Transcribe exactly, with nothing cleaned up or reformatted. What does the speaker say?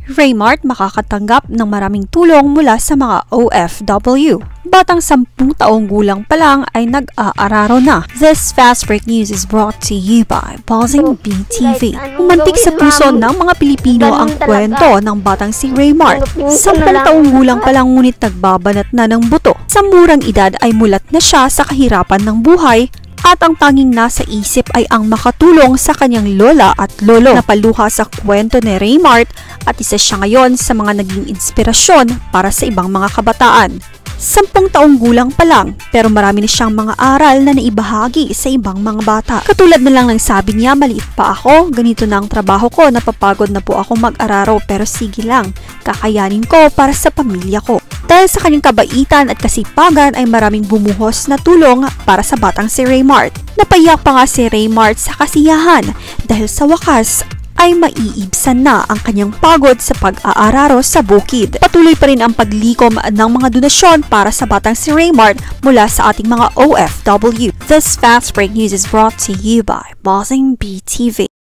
REYMARK makakatanggap ng maraming tulong mula sa mga O F W. Batang sampung taong gulang pa lang ay nag-aararo na. This fast break news is brought to you by Pausing B T V. Umantig sa puso ng mga Pilipino ang kwento ng batang si REYMARK. Sampung taong gulang pa lang ngunit nagbabanat na ng buto. Sa murang edad ay mulat na siya sa kahirapan ng buhay at ang tanging nasa isip ay ang makatulong sa kanyang lola at lolo. Napaluha sa kwento ni REYMARK at isa siya ngayon sa mga naging inspirasyon para sa ibang mga kabataan. Sampung taong gulang pa lang pero marami na siyang mga aral na naibahagi sa ibang mga bata. Katulad na lang ng sabi niya, maliit pa ako, ganito na ang trabaho ko, napapagod na po ako mag-araro pero sige lang, kakayanin ko para sa pamilya ko. Dahil sa kanyang kabaitan at kasipagan ay maraming bumuhos na tulong para sa batang si REYMARK. Napaiyak pa nga si REYMARK sa kasiyahan dahil sa wakas ay maiibsan na ang kanyang pagod sa pag-aararo sa bukid. Patuloy pa rin ang paglikom ng mga donasyon para sa batang si REYMARK mula sa ating mga O F W. This fast break news is brought to you by Pausing B T V.